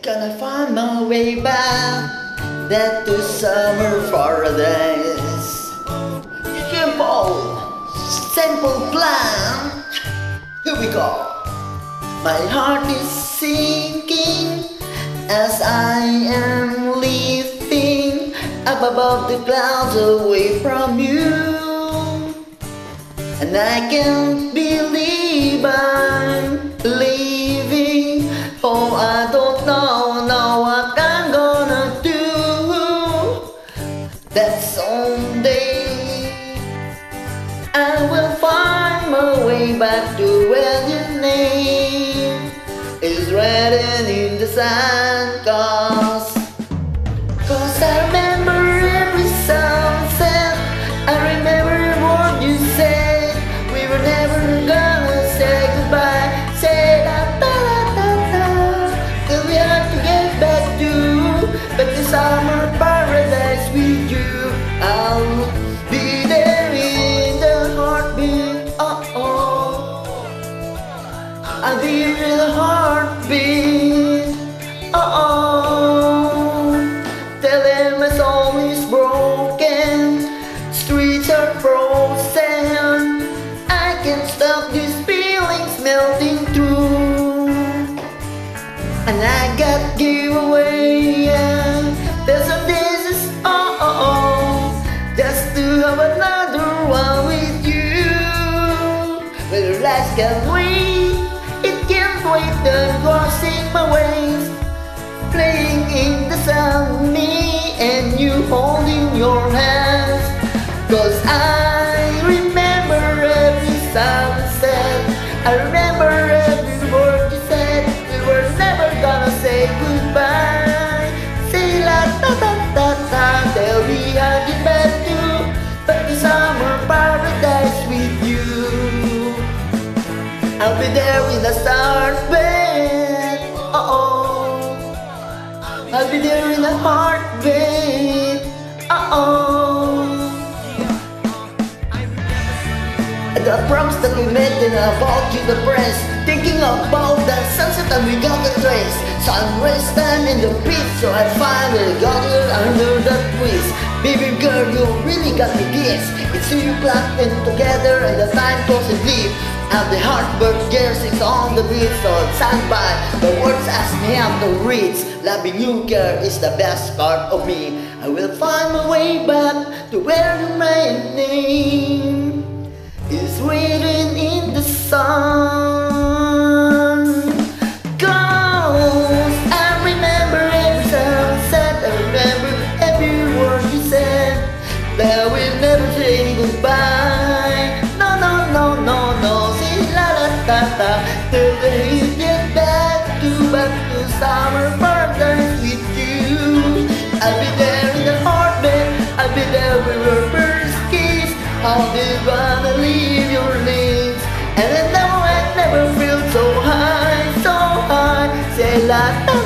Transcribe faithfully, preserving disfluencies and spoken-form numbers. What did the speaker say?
Gonna find my way back that to summer paradise. Simple, simple plan. Here we go. My heart is sinking as I am lifting up above the clouds away from you. And I can't believe I'm leaving. Oh, I don't know, know what I'm gonna do. That someday I will find my way back to where your name is written in the sand. Cause, cause I remember every sunset. I remember what you said. We were never gonna say goodbye. Say la da la da da. Till we have to get back to back to summer paradise with you. I'll be there in the heartbeat. Oh oh. I'll be in the heartbeat. Oh oh. Tell them my soul is broken. Streets are frozen. I can't stop these feelings melting through. And I got giveaway. Yeah. There's some days, oh oh oh, just to have another one with you. But life can wait, it can't wait. The crossing my ways, playing in the sun, me and you holding your hands. Cause I remember every sunset. I remember every word you said. We were never gonna say goodbye. Say la da da da da. Till we have it back to back to summer paradise with you. I'll be there in the heartbeat. Oh oh. I'll be there in the heartbeat. Oh oh. The promise that we made and about you the press. Thinking about the sunset and we got the trace. Sunrise time in the beach, so I finally got it under that twist. Baby girl, you really got me this. It's two o'clock and together and the time goes to sleep. And the heartbird girl sings on the beat, so stand by. The words ask me how to reach. Loving you, girl, is the best part of me. I will find my way back to where my name is written in the sun. Cause I remember every sunset. I remember every word you said. That we'll never say goodbye. No, no, no, no, no. Say la la da da. Till the day you get back to back to summer paradise with you. I'll be there in the heartbeat. I'll be there with your first kiss. How do you gonna leave your lips? And I know I never feel so high, so high. Say la da